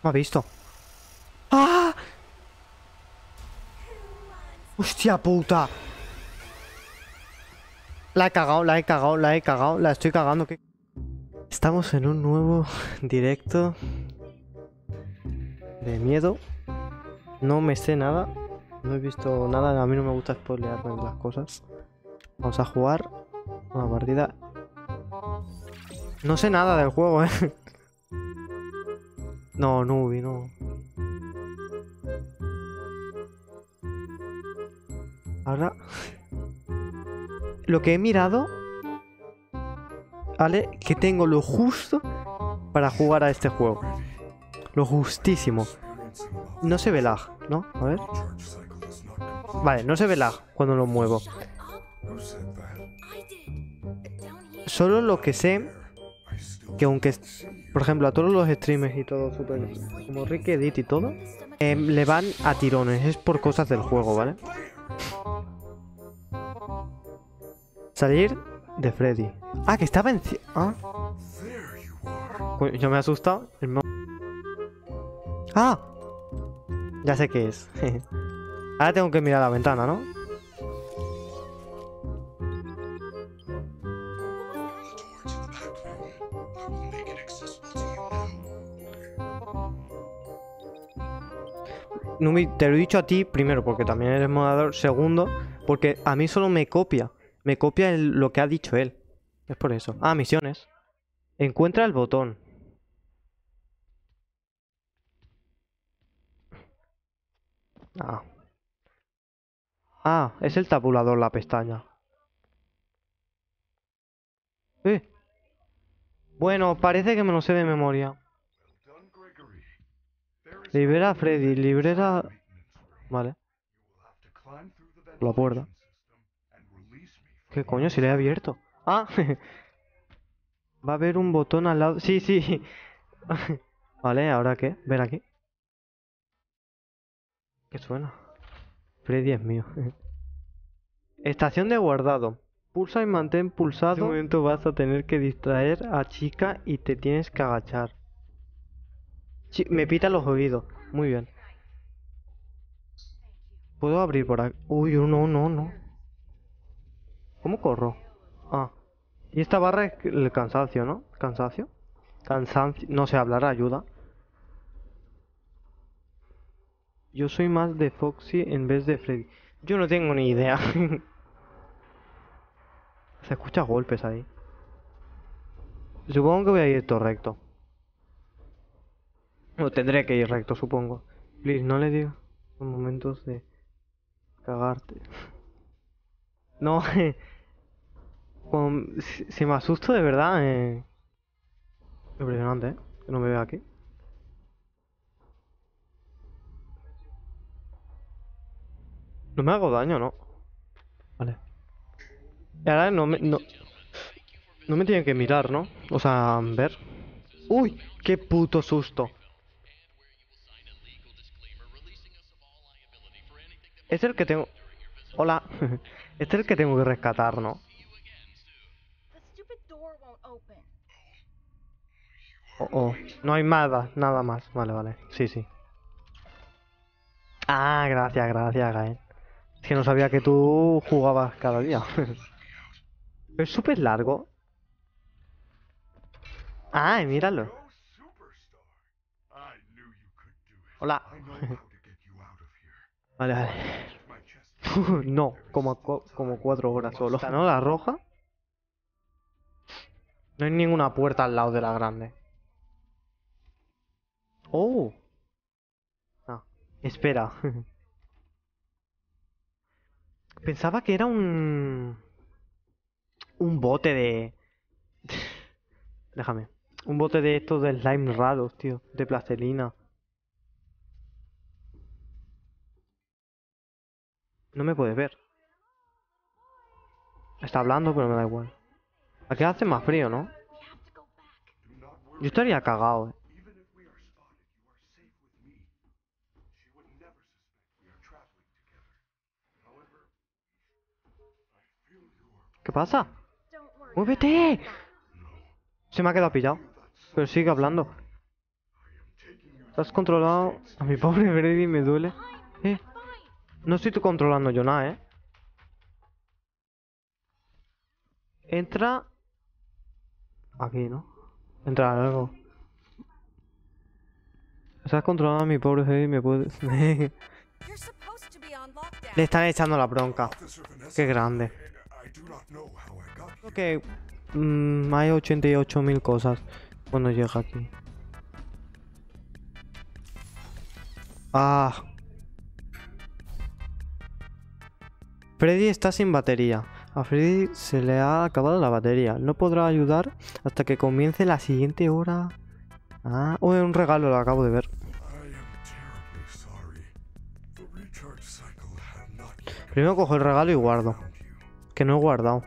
Me ha visto. ¡Ah! ¡Hostia puta! La he cagado, la he cagado, la he cagado. La estoy cagando. ¿Qué? Estamos en un nuevo directo de miedo. No me sé nada. No he visto nada. A mí no me gusta spoilearme las cosas. Vamos a jugar una partida. No sé nada del juego, ¿eh? No, Nubi, no. Ahora... Lo que he mirado... Vale, que tengo lo justo para jugar a este juego. Lo justísimo. No se ve lag, ¿no? A ver. Vale, no se ve lag cuando lo muevo. Solo lo que sé... Que aunque... Por ejemplo, a todos los streamers y todo super... Como Ricky Edit y todo... le van a tirones. Es por cosas del juego, ¿vale? Salir de Freddy. Ah, que estaba en... Ah. Yo me he asustado. Ah. Ya sé qué es. Ahora tengo que mirar la ventana, ¿no? Numi, te lo he dicho a ti primero porque también eres moderador. Segundo, porque a mí solo me copia. Me copia lo que ha dicho él. Es por eso. Ah, misiones. Encuentra el botón. Ah. Ah, es el tabulador la pestaña. Eh. Bueno, parece que me lo sé de memoria. Libera a Freddy, libera... Vale. La puerta. ¿Qué coño? Si le he abierto. Ah. Va a haber un botón al lado. Sí, sí. Vale, ¿ahora qué? Ven aquí. ¿Qué suena? Freddy es mío. Estación de guardado. Pulsa y mantén pulsado. En este momento vas a tener que distraer a chica y te tienes que agachar. Me pita los oídos. Muy bien. ¿Puedo abrir por aquí? Uy, no, no, no. ¿Cómo corro? Ah. Y esta barra es el cansancio, ¿no? ¿Cansancio? Cansancio. No sé hablar, ayuda. Yo soy más de Foxy en vez de Freddy. Yo no tengo ni idea. Se escucha golpes ahí. Supongo que voy a ir todo recto. O tendré que ir recto, supongo. Please, no le digo. Son momentos de cagarte. No, si me asusto de verdad, impresionante, ¿eh? Que no me vea aquí. No me hago daño, ¿no? Vale. Y ahora no me tienen que mirar, ¿no? O sea, ver. ¡Uy! ¡Qué puto susto! Es el que tengo... Hola. Este es el que tengo que rescatar, ¿no? Oh, oh. No hay nada más. Vale, vale. Sí, sí. Ah, gracias, gracias, Gael. Es que no sabía que tú jugabas cada día. Es súper largo. Ah, míralo. Hola. Vale, vale. No, como 4 horas solo. ¿No? La roja. No hay ninguna puerta al lado de la grande. Oh. Ah, espera. Pensaba que era un bote de... Déjame. Un bote de estos de slime raros, tío. De plastelina. No me puedes ver. Está hablando, pero me da igual. Aquí hace más frío, ¿no? Yo estaría cagado, eh. ¿Qué pasa? ¡Muévete! Se me ha quedado pillado. Pero sigue hablando. Has controlado a mi pobre Freddy, me duele. No estoy controlando yo nada, Entra... Aquí, ¿no? Entra algo. Estás controlando a mi pobre Freddy, me puede... Le están echando la bronca. Qué grande. Creo que... hay 88.000 cosas cuando llega aquí. Ah. Freddy está sin batería. A Freddy se le ha acabado la batería. No podrá ayudar hasta que comience la siguiente hora. Ah, un regalo, lo acabo de ver. Primero cojo el regalo y guardo. Que no he guardado.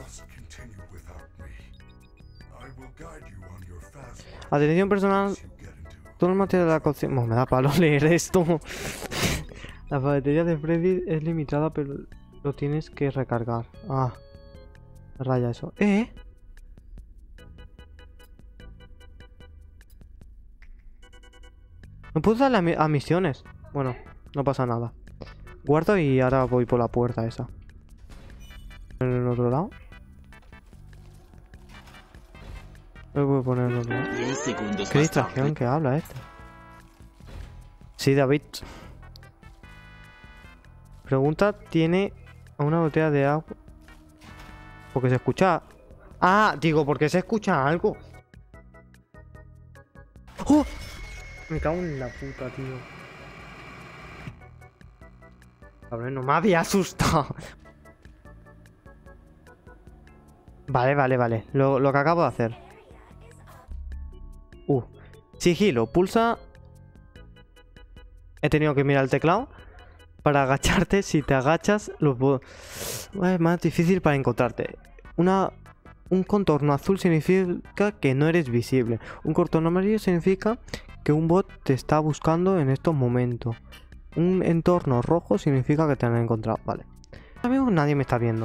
Atención personal. Todo el material de la cocina... me da palo leer esto. La batería de Freddy es limitada, pero lo tienes que recargar. Ah. Raya eso. No puedo darle a misiones. Bueno, no pasa nada. Guardo y ahora voy por la puerta esa. ¿En el otro lado? Lo voy a poner en el otro lado. 10 segundos ¿Qué más distracción tarde. que habla este? Sí, David. Pregunta, ¿tiene una botella de agua? Porque se escucha... Ah, digo, porque se escucha algo. ¡Oh! Me cago en la puta, tío. Cabrón, no me había asustado. Vale. Lo que acabo de hacer. Sigilo. Pulsa... He tenido que mirar el teclado. Para agacharte, si te agachas, es más difícil para encontrarte. Un contorno azul significa que no eres visible. Un contorno amarillo significa que un bot te está buscando en estos momentos. Un entorno rojo significa que te han encontrado. Vale. Amigos, nadie me está viendo.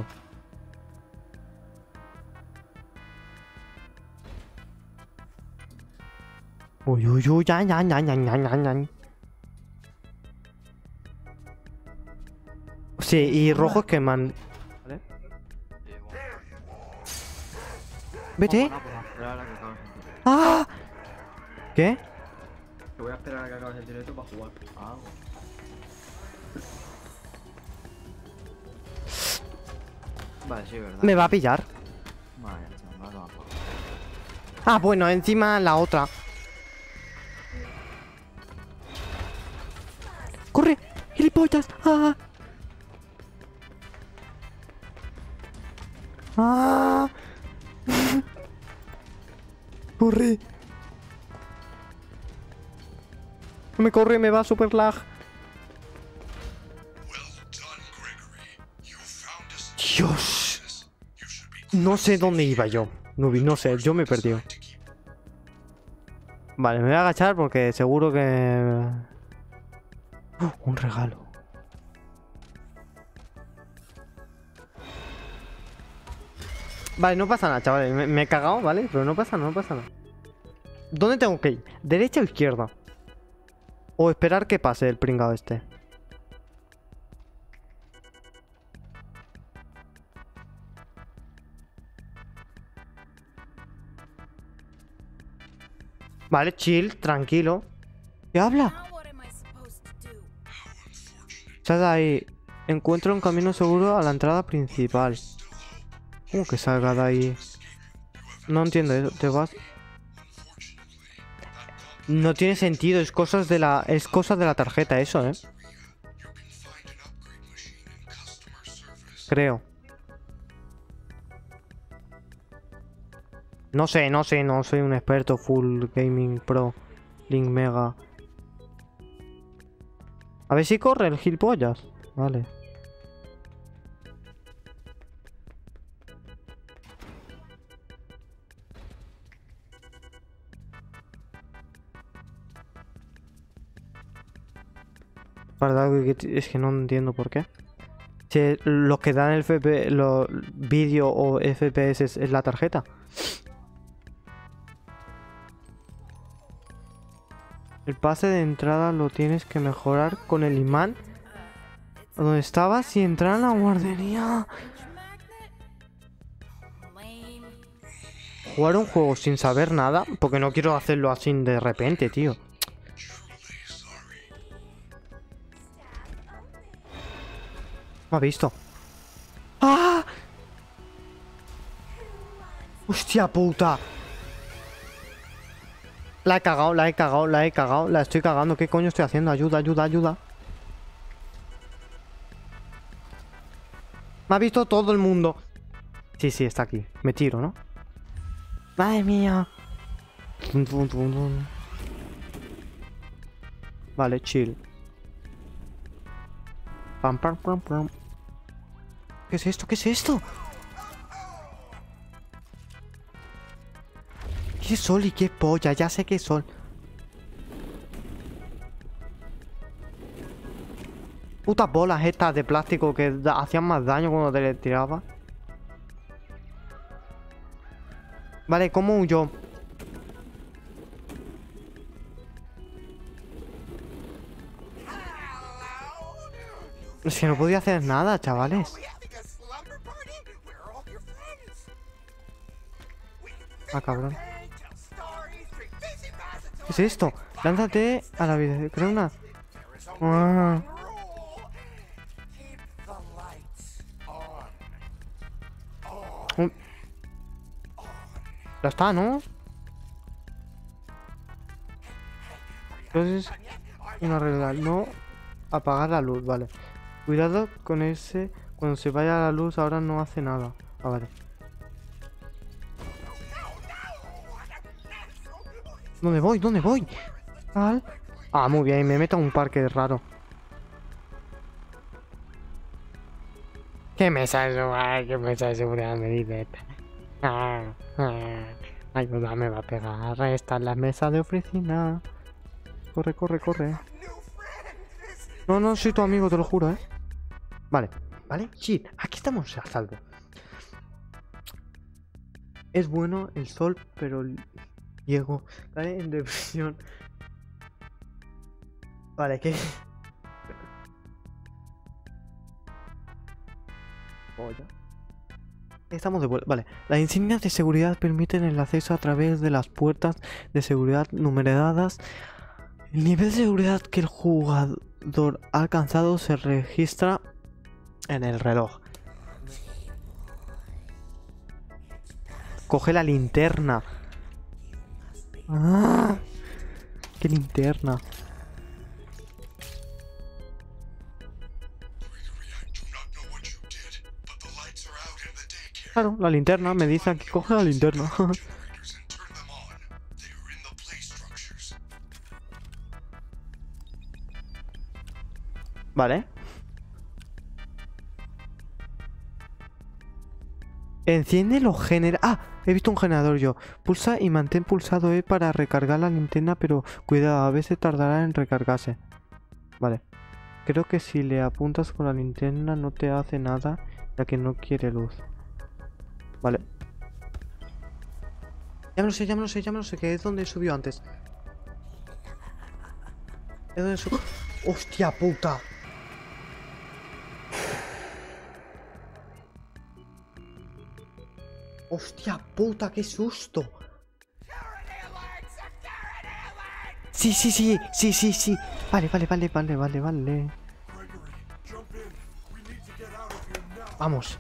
Uy, ya. Sí, y rojos que man... ¿Vale? Vete. ¡Ah! ¿Qué? Te voy a esperar a que acabes el directo para jugar. Vale, sí, verdad. Me va a pillar. Vale, chaval, vamos a jugar. Ah, bueno, encima la otra. ¡Corre! ¡Gilipollas! ¡Ah! ¡Ah! ¡Corre! No me corre, me va super lag. Dios. No sé dónde iba yo. No sé, yo me he perdido. Vale, me voy a agachar porque seguro que... un regalo. Vale, no pasa nada, chavales. Me he cagado, ¿vale? Pero no pasa nada. ¿Dónde tengo que ir? ¿Derecha o izquierda? O esperar que pase el pringado este. Vale, chill, tranquilo. ¿Qué habla? Sal de ahí. Encuentro un camino seguro a la entrada principal. ¿Cómo que salga de ahí? No entiendo eso. Te vas... No tiene sentido. Es cosas de la tarjeta eso, ¿eh? Creo. No sé. No soy un experto full gaming pro. Link Mega. A ver si corre el gilipollas. Vale. Verdad que es que no entiendo por qué. Si lo que dan el los vídeo o FPS es la tarjeta. El pase de entrada lo tienes que mejorar con el imán. ¿Dónde estabas? Y entrar a la guardería. Jugar un juego sin saber nada, porque no quiero hacerlo así de repente, tío. Me ha visto. ¡Ah! ¡Hostia puta! La he cagado, la he cagado, la he cagado. La estoy cagando. ¿Qué coño estoy haciendo? Ayuda, ayuda, ayuda. Me ha visto todo el mundo. Sí, sí, está aquí. Me tiro, ¿no? ¡Madre mía! Tum, tum, tum, tum. Vale, chill. Pam, pam, pam, pam. ¿Qué es esto? ¿Qué es esto? ¿Qué es sol y qué polla? Ya sé qué es sol. Putas bolas estas de plástico que hacían más daño cuando te le tiraba. Vale, ¿cómo huyo? Es que no podía hacer nada, chavales. Ah, cabrón. ¿Qué es esto? Lánzate a la vida. Creo una... Ah. Ya está, ¿no? Entonces, una regla. No apagar la luz, vale. Cuidado con ese... Cuando se vaya la luz ahora no hace nada. Ah, vale. ¿Dónde voy? ¿Dónde voy? Ah, muy bien. Me meto a un parque raro. ¿Qué mesa de seguridad? ¿Qué mesa de seguridad me dice? Ayuda, me va a pegar. Esta es la mesa de oficina. Corre, corre, corre. No, no, soy tu amigo, te lo juro, ¿eh? Vale, vale, sí, aquí estamos a salvo. Es bueno el sol, pero Diego cae en depresión. Vale, ¿qué? Estamos de vuelta. Vale, las insignias de seguridad permiten el acceso a través de las puertas de seguridad numeradas. El nivel de seguridad que el jugador ha alcanzado se registra en el reloj. Coge la linterna. ¡Ah! ¡Qué linterna! Claro, la linterna me dice aquí, coge la linterna. Vale. Enciende los generadores. Ah, he visto un generador yo. Pulsa y mantén pulsado E para recargar la linterna, pero cuidado, a veces tardará en recargarse. Vale. Creo que si le apuntas con la linterna no te hace nada, ya que no quiere luz. Vale. Ya me lo sé, ya me lo sé, ya me lo sé, que es donde subió antes. Es donde subió. ¡Hostia puta! ¡Hostia puta, qué susto! Sí, sí, sí, sí, sí, sí. Vale, vale, vale, vale, vale, vale. Vamos.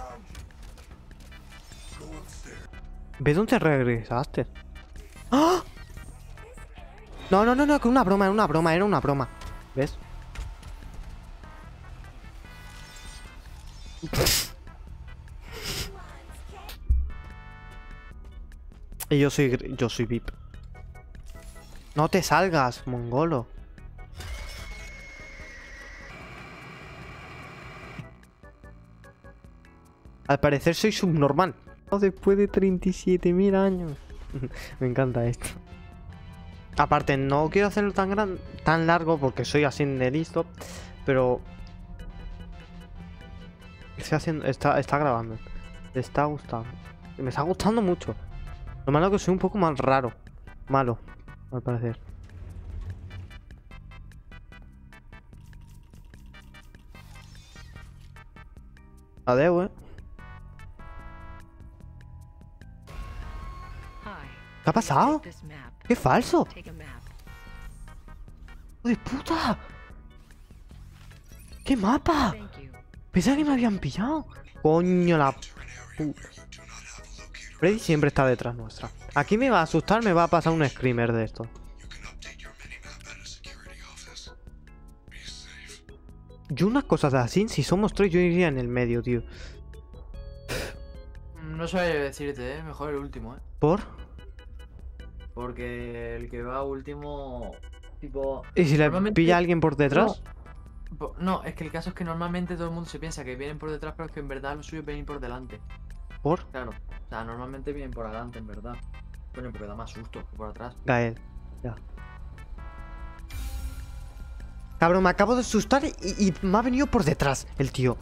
¿Ve dónde regresaste? ¡Ah! No, no, no, no, que una broma, era una broma, era una broma. ¿Ves? Y yo soy VIP. No te salgas, mongolo. Al parecer soy subnormal. Después de 37.000 años. Me encanta esto. Aparte, no quiero hacerlo tan largo porque soy así de listo. Pero... Está grabando. Le está gustando. Me está gustando mucho. Lo malo es que soy un poco más raro. Malo, al parecer. Adeu, ¿Qué ha pasado? ¡Qué falso! ¡Hijo de puta! ¡Qué mapa! Pensaba que me habían pillado. Coño la puta. Freddy siempre está detrás nuestra. Aquí me va a asustar, me va a pasar un screamer de esto. Yo unas cosas así, si somos tres, yo iría en el medio, tío. No sabía decirte, mejor el último, ¿Por? Porque el que va último, tipo... ¿Y si le normalmente- pilla a alguien por detrás? No, es que el caso es que normalmente todo el mundo se piensa que vienen por detrás, pero es que en verdad lo suyo es venir por delante. ¿Por? Claro, o sea, normalmente vienen por adelante, en verdad. Bueno, porque da más susto que por atrás. Gael. Ya. Cabrón, me acabo de asustar y me ha venido por detrás el tío.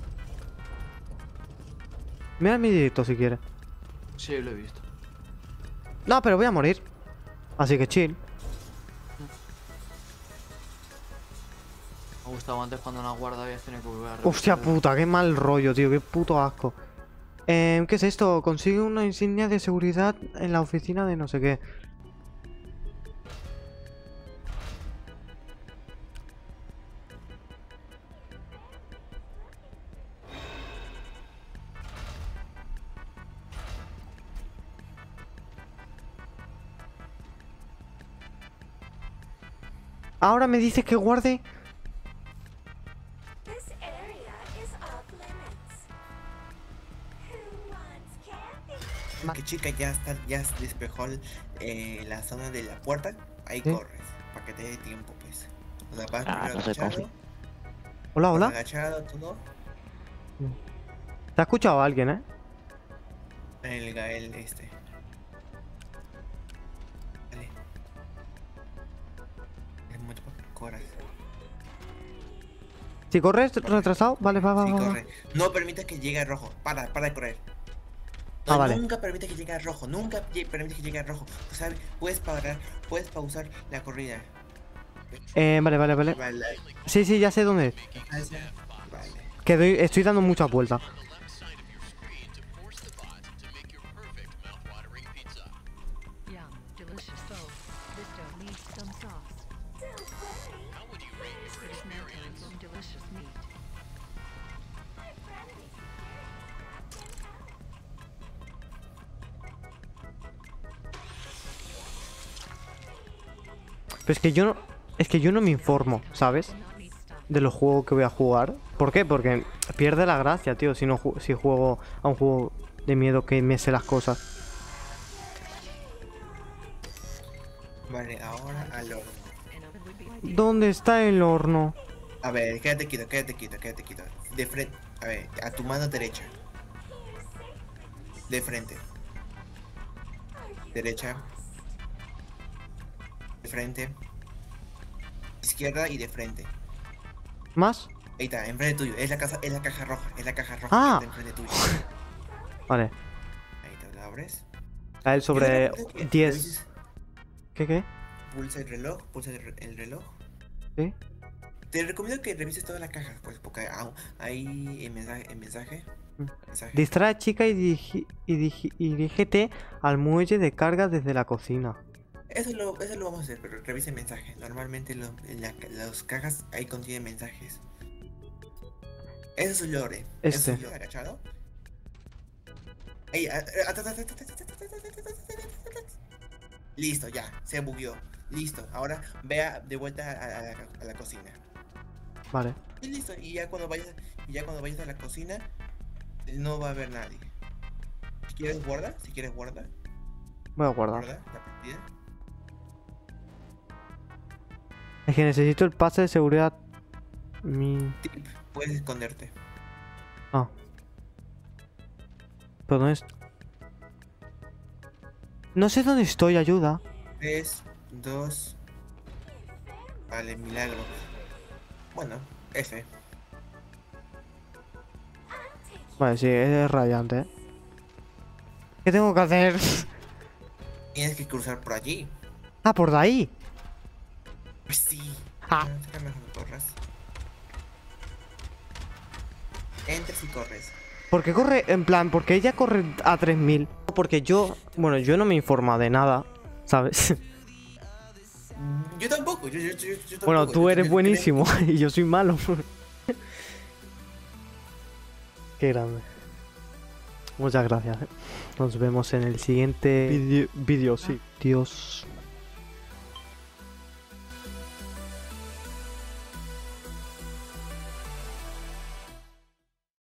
Mira mi directo si quieres. Sí, lo he visto. No, pero voy a morir. Así que chill. Me ha gustado antes cuando una guarda habías tenido que volver a Hostia repetir. puta, qué mal rollo, tío. Qué puto asco. ¿Qué es esto? Consigue una insignia de seguridad en la oficina de no sé qué. Ahora me dices que guarde. This area is off limits. Who wants candy? Que chica ya despejó la zona de la puerta, ahí ¿Sí? corres, para que te dé tiempo pues. O sea, vas Ah, primero no se agachado, confía. Hola, vas hola. agachado, todo, ¿Te ha escuchado alguien, el Gael este. Vale. Es mucho corres. Si corres retrasado, vale, va, va, Sí, va, va. corre. No permitas que llegue a rojo, para de correr. Ah, No, vale. Nunca permites que llegue a rojo, nunca permites que llegue a rojo. O sea, puedes pausar la corrida. Vale, vale, vale. Vale. Sí, sí, ya sé dónde es. Vale. Que estoy dando muchas vueltas. Yum, delicious both. This dough needs some sauce. It is now time for some delicious meat. Pero es que yo no me informo, ¿sabes? Will not need stuff. De los juegos que voy a jugar. ¿Por qué? Porque pierde la gracia, tío, si no si juego a un juego de miedo que me sé las cosas. Vale, ahora al horno. Another would be ideal. ¿Dónde está el horno? A ver, quédate quieto. De frente, a ver, a tu mano derecha. De frente. Derecha. De frente. Izquierda y de frente. ¿Más? Ahí está, enfrente tuyo. Es la caja roja. Es la caja roja Ah. que está enfrente tuyo. Vale. Ahí te la abres. A él sobre Yo te recomiendo que 10. revises- ¿Qué? Pulsa el reloj. ¿Sí? Te recomiendo que revises toda la caja, pues, porque ahí en mensaje. Mm. mensaje. Distrae a chica y dirígete al muelle de carga desde la cocina. Eso lo vamos a hacer, pero revise el mensaje. Normalmente las cajas ahí contienen mensajes. Eso es lore. Eso es lore. ¿Agachado? Ahí, listo, ya, se bugueó. Listo, ahora vea de vuelta a la cocina. Vale. Y listo, y ya cuando vayas a la cocina, no va a haber nadie. Si quieres guarda, Voy a guardar. guarda la partida. Es que necesito el pase de seguridad. Tip, puedes esconderte. Ah. ¿Pero dónde No sé dónde estoy, ayuda. 3, 2. Vale, milagro. Bueno, F. Vale, sí, es radiante, ¿Qué tengo que hacer? Tienes que cruzar por allí. Ah, por de ahí. Pues sí. Ah. Sácame las gorras. Entres y corres. ¿Por qué corre, en plan, porque ella corre a 3000? Porque yo, bueno, yo no me informa de nada, ¿sabes? Yo tampoco, yo tampoco. Bueno, tú yo eres también- buenísimo y yo soy malo. Qué grande. Muchas gracias. Nos vemos en el siguiente vídeo, sí. Dios.